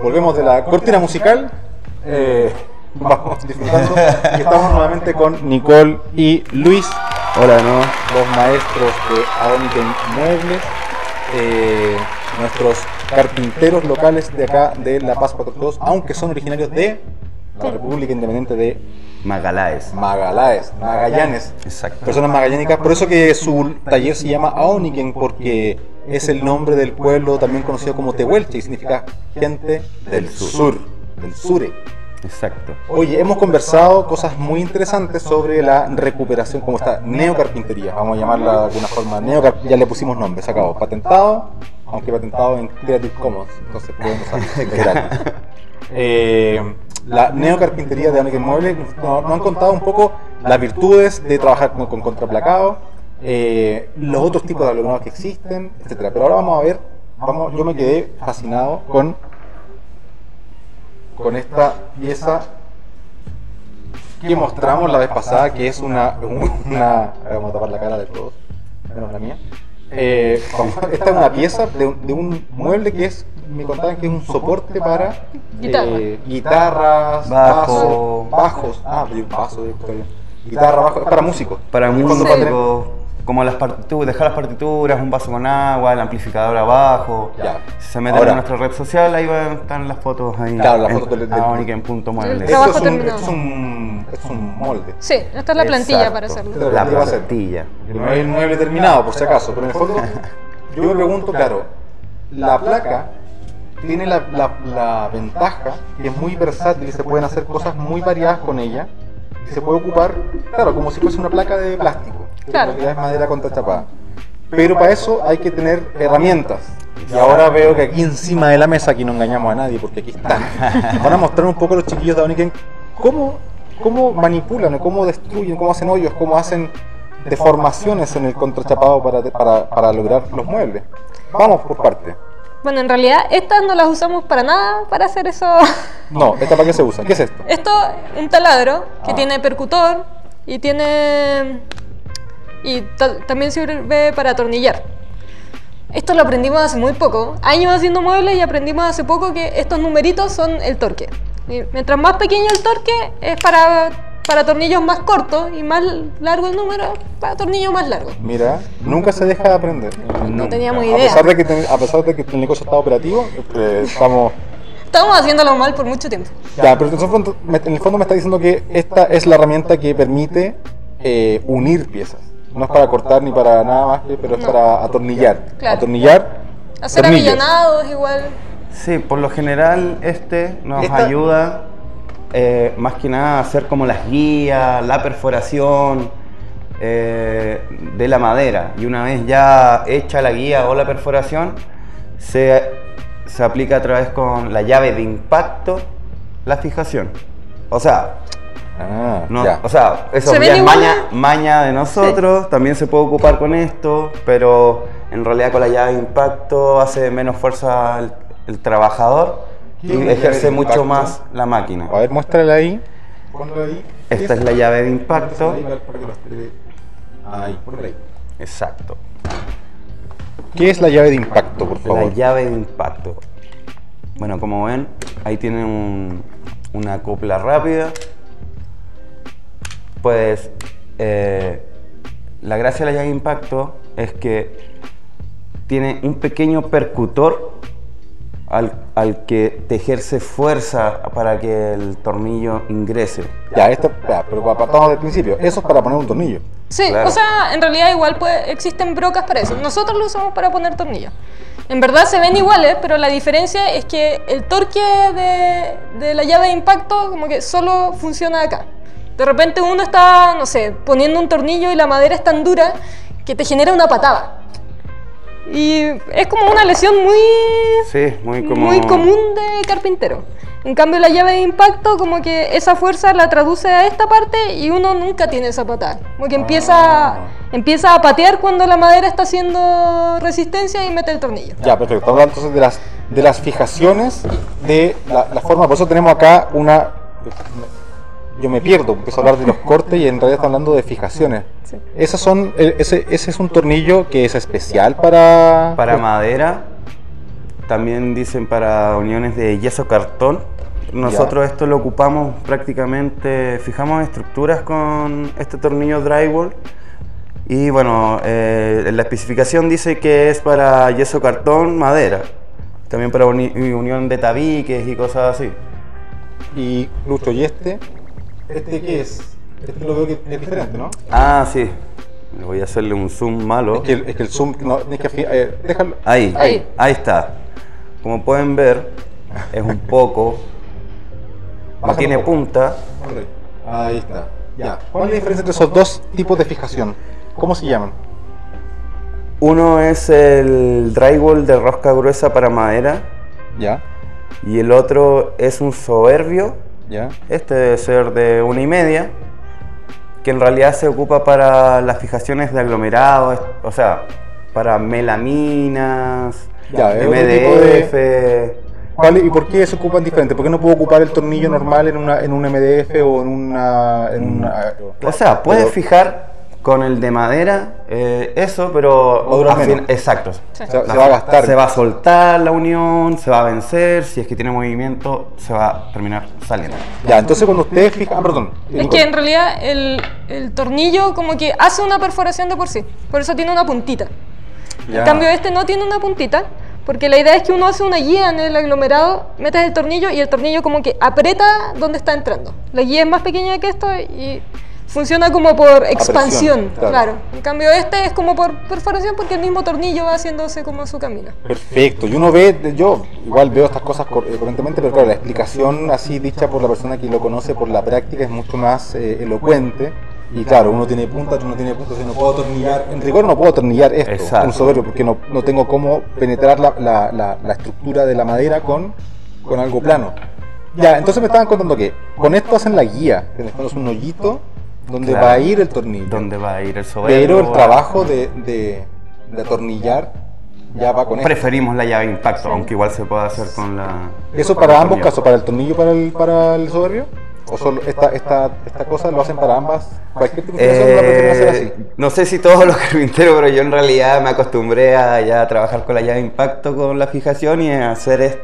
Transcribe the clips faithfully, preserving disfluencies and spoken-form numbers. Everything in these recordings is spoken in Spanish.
volvemos de la cortina musical. Eh, vamos disfrutando. Y estamos nuevamente con Nicole y Luis. Hola, ¿no? Los maestros de Aoniken Muebles. Eh, nuestros carpinteros locales de acá de La Paz cuatrocientos dos, aunque son originarios de la República Independiente de Magaláes. Magaláes, Magallanes. Exacto. Personas magallánicas. Por eso que su taller se llama Aoniken, porque es el nombre del pueblo también conocido como Tehuelche, y significa gente del sur, del sure. Exacto. Oye, hemos conversado cosas muy interesantes sobre la recuperación, como está, neocarpintería, vamos a llamarla de alguna forma, neocar ya le pusimos nombre, se acabó, patentado, aunque patentado en Creative Commons, entonces podemos hacer. eh, la neocarpintería de Aoniken Muebles nos, nos han contado un poco las virtudes de trabajar con, con contraplacado, eh, los otros tipos de alumnados que existen, etcétera. Pero ahora vamos a ver, vamos, yo me quedé fascinado con con esta pieza que mostramos la vez pasada, que es una, una vamos a tapar la cara de todos, menos la mía. Eh, esta es una pieza de un, de un mueble que es, me contaban que es un soporte para Guitarra. eh, guitarras, Bajo. bajos, bajos, ah, bajo, guitarra, bajo, es para músicos. Para En el fondo, músicos, tener- como las partituras, dejar las partituras, un vaso con agua, el amplificador abajo. Ya. Si se meten Ahora- en nuestra red social, ahí van, están las fotos ahí. Claro, las en fotos del- del- aoniken punto muebles. El trabajo Esto es un, terminado. esto es un, esto es un molde. Sí, esta es la plantilla Exacto. para hacerlo. Esta es La plantilla va a ser. plantilla. No es el mueble terminado, por si acaso, pero en el fondo yo me pregunto, claro, la placa tiene la, la, la ventaja que es muy versátil y se pueden hacer cosas muy variadas con ella y se puede ocupar, claro, como si fuese una placa de plástico, que Claro. en realidad es madera contrachapada. Pero para eso hay que tener herramientas. Y ahora veo que aquí encima de la mesa, aquí no engañamos a nadie porque aquí están, van a mostrar un poco a los chiquillos de Aoniken cómo, cómo manipulan, cómo destruyen, cómo hacen hoyos, cómo hacen deformaciones en el contrachapado para, para, para lograr los muebles. Vamos por parte. Bueno, en realidad estas no las usamos para nada para hacer eso. No, ¿esta para qué se usa? ¿Qué es esto? Esto es un taladro que Ah. tiene percutor y tiene... y ta- también sirve para atornillar. Esto lo aprendimos hace muy poco, años haciendo muebles, y aprendimos hace poco que estos numeritos son el torque. Y mientras más pequeño el torque es para, para tornillos más cortos, y más largo el número para tornillos más largos. Mira, nunca se deja de aprender. No teníamos A idea. pesar de que, ten- a pesar de que el negocio está operativo, eh, estamos... Estamos haciéndolo mal por mucho tiempo. Ya, pero en el fondo me, en el fondo me está diciendo que esta es la herramienta que permite eh, unir piezas. No es para cortar ni para nada más, que- pero es No. para atornillar. Claro. Atornillar Hacer tornillos. avillanados igual. Sí, por lo general este nos Esta- ayuda eh, más que nada a hacer como las guías, la perforación eh, de la madera. Y una vez ya hecha la guía o la perforación, se, se aplica a través con la llave de impacto la fijación. O sea, Ah, no, ya. o sea, eso ¿Se ven ya es iguales? maña, maña de nosotros, también se puede ocupar con esto, pero en realidad con la llave de impacto hace menos fuerza el, el trabajador ¿Qué y es la llave ejerce de mucho impacto? más la máquina. A ver, muéstrala ahí. Ponla ahí. Esta es la llave de impacto. Ahí, para que lo esté- Ahí, por ahí. Exacto. ¿Qué es la llave de impacto, por favor? La llave de impacto. Bueno, como ven, ahí tienen un- una copla rápida. Pues eh, la gracia de la llave de impacto es que tiene un pequeño percutor al, al que te ejerce fuerza para que el tornillo ingrese. Ya, esto, ya, pero pa- partamos del principio. Eso es para poner un tornillo. Sí, Claro. o sea, en realidad igual puede- existen brocas para eso. Nosotros lo usamos para poner tornillos. En verdad se ven iguales, pero la diferencia es que el torque de, de la llave de impacto como que solo funciona acá. De repente uno está, no sé, poniendo un tornillo y la madera es tan dura que te genera una patada. Y es como una lesión muy, Sí, muy como... muy común de carpintero. En cambio la llave de impacto como que esa fuerza la traduce a esta parte y uno nunca tiene esa patada. Como que empieza, Ah. empieza a patear cuando la madera está haciendo resistencia y mete el tornillo. Ya, perfecto. Estamos hablando entonces de las, de las fijaciones de la, la forma. Por eso tenemos acá una... Yo me pierdo, empiezo a hablar de los cortes y en realidad estamos hablando de fijaciones. Sí. Esas son, eh, ese, ese es un tornillo que es especial para... Para madera, también dicen para uniones de yeso cartón. Nosotros Ya. esto lo ocupamos prácticamente, fijamos estructuras con este tornillo drywall. Y bueno, eh, en la especificación dice que es para yeso cartón, madera. También para uni unión de tabiques y cosas así. Y Lucho, ¿y este? ¿Este qué es? Este lo veo que es diferente, ¿no? Ah, sí. Voy a hacerle un zoom malo. Es que el, es que el zoom, no, tienes que, afi- eh, déjalo. Ahí, Ahí. ahí está. Como pueden ver, es un poco... No Bájalo tiene un poco. punta. Ahí está. Ya. ¿Cuál es la diferencia entre esos dos tipos de fijación? ¿Cómo se llaman? Uno es el drywall de rosca gruesa para madera Ya, y el otro es un soberbio. ya. Este debe ser de una y media, que en realidad se ocupa para las fijaciones de aglomerados, o sea, para melaminas, Ya, es otro M D F. ¿Cuál, ¿Y por qué se ocupan diferente? ¿Por qué no puedo ocupar el tornillo normal en, una, en un M D F o en una... En una O sea, puedes pero- fijar con el de madera eh, eso, pero... Va a durar al fin- menos. Exacto. Sí. Se, se va a gastar. Se va a soltar la unión, se va a vencer, si es que tiene movimiento, se va a terminar saliendo. Ya, entonces cuando ustedes fijan... Ah, perdón. Es que en realidad el, el tornillo como que hace una perforación de por sí, por eso tiene una puntita. Ya. En cambio este no tiene una puntita, porque la idea es que uno hace una guía en el aglomerado, metes el tornillo y el tornillo como que aprieta donde está entrando. La guía es más pequeña que esto y funciona como por expansión, claro. claro. En cambio este es como por perforación porque el mismo tornillo va haciéndose como su camino. Perfecto. Y uno ve, yo igual veo estas cosas cor- eh, corrientemente, pero claro, la explicación así dicha por la persona que lo conoce por la práctica es mucho más eh, elocuente. Y claro, uno tiene punta, otro no tiene punta, o sea, no puedo atornillar, en rigor no puedo atornillar esto, Exacto. un soberbio, porque no, no tengo cómo penetrar la, la, la, la estructura de la madera con, con algo plano. Ya, entonces me estaban contando que con esto hacen la guía, que en el fondo es un hoyito donde Claro. va a ir el tornillo. ¿Dónde va a ir el soberbio? Pero el trabajo de, de, de atornillar ya va con esto. Preferimos la llave impacto, aunque igual se puede hacer con la... ¿Eso con el para ambos tornillo. casos? ¿Para el tornillo y para el, para el soberbio? ¿O solo esta, esta, esta cosa lo hacen para ambas? ¿Cualquier tipo de fijación la prefieren hacer así? Eh, no sé si todos los carpinteros, pero yo en realidad me acostumbré a ya trabajar con la llave impacto con la fijación y a hacer es-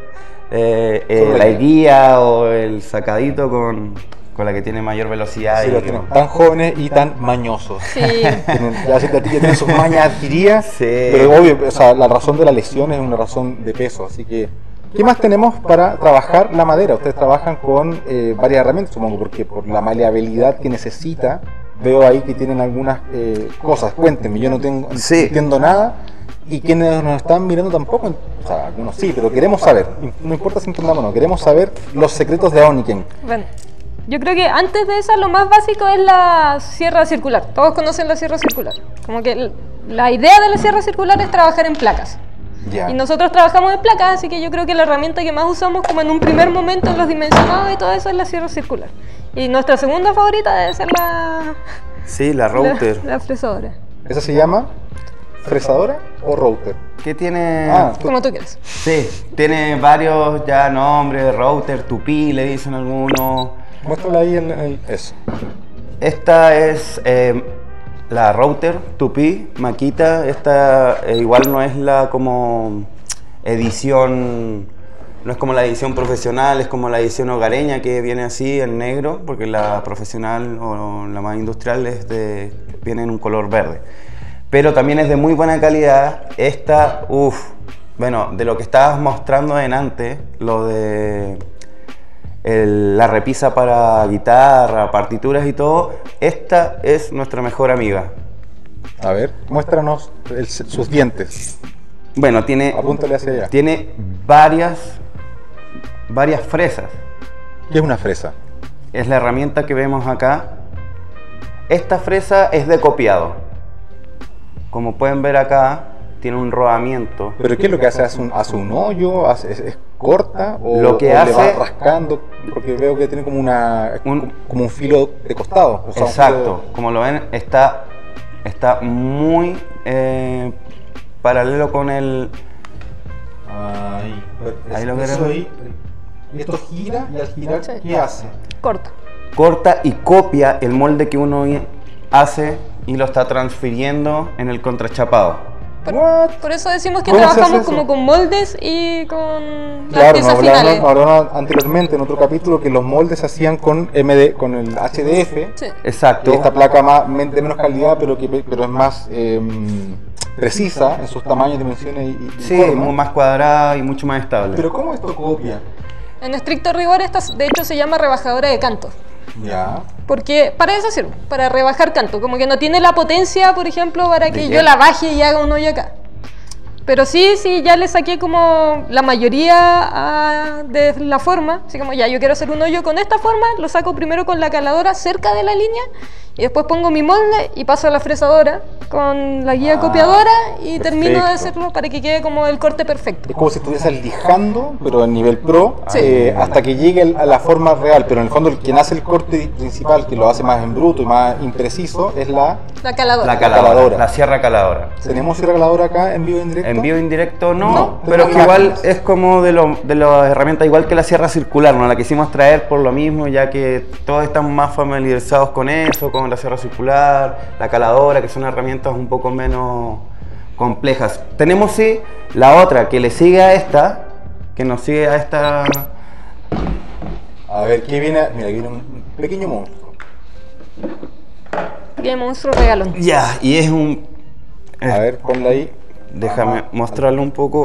eh, eh, Solo la la guía o el sacadito con, con la que tiene mayor velocidad. Sí, y los tienen tan jóvenes y tan mañosos. Sí. Tienen, ya si ya tienen sus mañas adquiridas, Sí. pero obvio, o sea, la razón de la lesión es una razón de peso, así que... ¿Qué más tenemos para trabajar la madera? Ustedes trabajan con eh, varias herramientas, supongo, porque por la maleabilidad que necesita, veo ahí que tienen algunas eh, cosas. Cuéntenme, yo no tengo, Sí. entiendo nada y quienes nos están mirando tampoco, o sea, algunos sí, pero queremos saber, no importa si entendamos o no, queremos saber los secretos de Aoniken. Bueno, yo creo que antes de esa lo más básico es la sierra circular. Todos conocen la sierra circular. Como que l- la idea de la sierra circular es trabajar en placas. Ya. Y nosotros trabajamos en placas, así que yo creo que la herramienta que más usamos como en un primer momento en los dimensionados y todo eso es la sierra circular. Y nuestra segunda favorita debe ser la, Sí, la la, router. la fresadora. ¿Esa se llama fresadora o router? ¿Qué tiene? Ah, tú- Como tú quieras. Sí, tiene varios ya nombres, router, tupí, le dicen algunos. muéstrala ahí en el, eso. Esta es eh, la router Tupi Makita. Esta eh, igual no es la como edición, no es como la edición profesional, es como la edición hogareña que viene así en negro, porque la profesional o la más industrial es de, viene en un color verde. Pero también es de muy buena calidad. Esta, uff, bueno, de lo que estabas mostrando en antes, lo de el- la repisa para guitarra, partituras y todo, esta es nuestra mejor amiga. A ver, muéstranos el- sus dientes. Bueno, tiene, Apúntale hacia allá. tiene varias, varias fresas. ¿Qué es una fresa? Es la herramienta que vemos acá. Esta fresa es de copiado. Como pueden ver acá, tiene un rodamiento. ¿Pero qué es lo que hace? ¿Hace un, hace un hoyo? ¿Hace- es, es corta? ¿O, Lo que o le hace- va rascando? Porque veo que tiene como, una, Un- como un filo de costado. o sea, un Exacto, filo- como lo ven, está, está muy eh, paralelo con el... Ahí, Ahí lo eso vieron. ahí. Y esto gira y al girar, Sí. ¿qué hace? Corta. Corta y copia el molde que uno i- hace y lo está transfiriendo en el contrachapado. Por, What? por eso decimos que ¿Cómo se trabajamos hace eso? como con moldes y con las Claro, nos piezas hablaron, finales. nos hablaron anteriormente en otro capítulo que los moldes se hacían con M D, con el H D F, Sí. Exacto. que es esta placa más, men- de menos calidad, pero que pero es más eh, precisa en sus tamaños, dimensiones y, y Sí, forma. mu- más cuadrada y mucho más estable. Pero ¿cómo esto copia? En estricto rigor, esta de hecho se llama rebajadora de canto. Ya. Porque para eso sirve, para rebajar canto. Como que no tiene la potencia, por ejemplo, para que ¿De yo qué? la baje y haga un hoyo acá. Pero sí, sí, ya le saqué como la mayoría a- de la forma. Así como ya, yo quiero hacer un hoyo con esta forma, lo saco primero con la caladora cerca de la línea y después pongo mi molde y paso a la fresadora con la guía Ah, copiadora y termino de perfecto. hacerlo para que quede como el corte perfecto. Es como si estuvieses lijando, pero a nivel pro, Sí. eh, hasta que llegue el- a la forma real. Pero en el fondo, el quien hace el corte principal, que lo hace más en bruto y más impreciso, es la. La caladora. La caladora, caladora. la sierra caladora. ¿Tenemos cierre caladora acá en vivo y en directo? En vivo indirecto no, No, pero es que tenemos igual máquinas. es como de, lo- de las herramientas, igual que la sierra circular, nos la quisimos traer por lo mismo, ya que todos estamos más familiarizados con eso, con la sierra circular, la caladora, que son herramientas un poco menos complejas. Tenemos sí la otra que le sigue a esta, que nos sigue a esta... A ver, ¿qué viene? Mira, aquí viene un pequeño monstruo. Qué monstruo regalón. Ya, y es un... A ver, ponla ahí. Déjame mostrarlo un poco.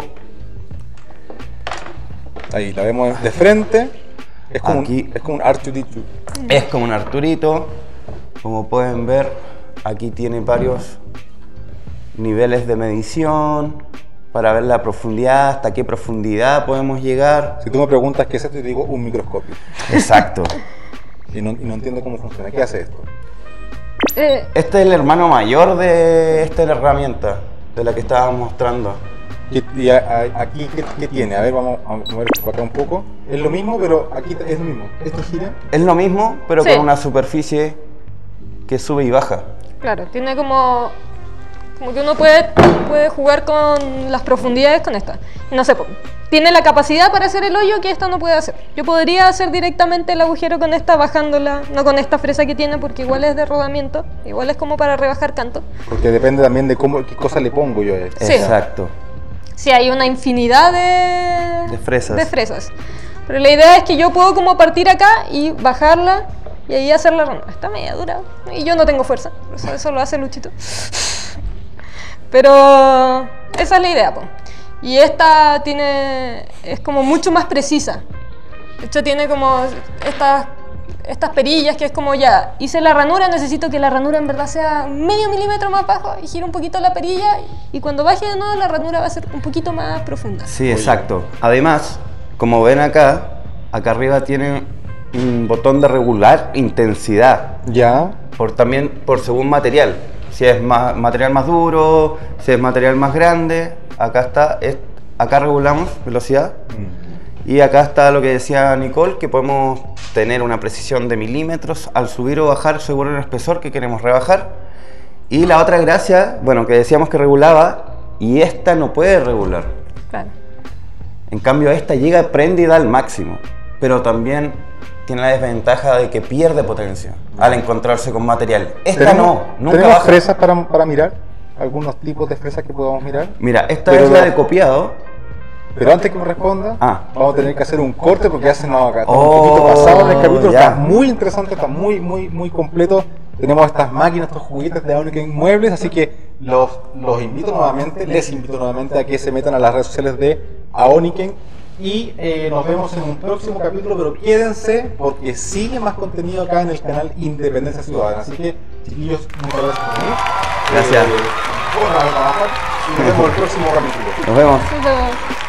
Ahí, la vemos de frente. Es como, Aquí. Un, es como un R dos D dos. Es como un Arturito, como pueden ver, aquí tiene varios niveles de medición para ver la profundidad, hasta qué profundidad podemos llegar. Si tú me preguntas qué es esto, te digo un microscopio. Exacto. Y no, y no entiendo cómo funciona. ¿Qué hace esto? Eh, Este es el hermano mayor de esta herramienta, de la que estábamos mostrando. ¿Y, y a- a- aquí qué, qué tiene? A ver, vamos a mover esto para acá un poco. Es lo mismo, pero aquí es lo mismo. Esto gira. Es lo mismo, pero Sí. con una superficie que sube y baja. Claro, tiene como, como que uno puede, puede jugar con las profundidades con esta. No sé, po, tiene la capacidad para hacer el hoyo que esta no puede hacer. Yo podría hacer directamente el agujero con esta bajándola, no con esta fresa que tiene porque igual es de rodamiento, igual es como para rebajar canto. Porque depende también de cómo, qué cosa le pongo yo a esto. Sí. Exacto. Sí, hay una infinidad de, De fresas. de fresas. Pero la idea es que yo puedo como partir acá y bajarla y ahí hacer la ronda. Está media dura y yo no tengo fuerza, por eso, eso lo hace Luchito. Pero esa es la idea, po. Y esta tiene, es como mucho más precisa. De hecho tiene como estas, estas perillas que es como ya, hice la ranura, necesito que la ranura en verdad sea medio milímetro más bajo y giro un poquito la perilla y cuando baje de nuevo la ranura va a ser un poquito más profunda. Sí, exacto. Además, como ven acá, acá arriba tiene un botón de regular intensidad, Ya. por, también por según material. Si es más, material más duro, si es material más grande, acá está, es- acá regulamos velocidad. Y acá está lo que decía Nicole, que podemos tener una precisión de milímetros al subir o bajar según el espesor que queremos rebajar. Y la otra gracia, bueno, que decíamos que regulaba, y esta no puede regular. Claro. En cambio esta llega prendida al máximo, pero también tiene la desventaja de que pierde potencia al encontrarse con material. Esta ¿Tenemos, no, nunca ¿tenemos baja. fresas para, para mirar? ¿Algunos tipos de fresas que podamos mirar? Mira, esta Pero es la la- de copiado. Pero antes que me responda, Ah. vamos a tener que hacer un corte porque ya se nos acá. Estamos Oh, un poquito pasado en el capítulo, ya. está muy interesante, está muy, muy, muy completo. Tenemos estas máquinas, estos juguetes de Aoniken muebles, así que los, los invito nuevamente, les invito nuevamente a que se metan a las redes sociales de Aoniken y eh, nos vemos en un próximo capítulo, pero quédense porque sigue más contenido acá en el canal Independencia Ciudadana. Así que, chiquillos, muchas gracias por venir. Gracias. Eh, bueno, a trabajar y nos vemos en el próximo capítulo. Nos vemos. Entonces,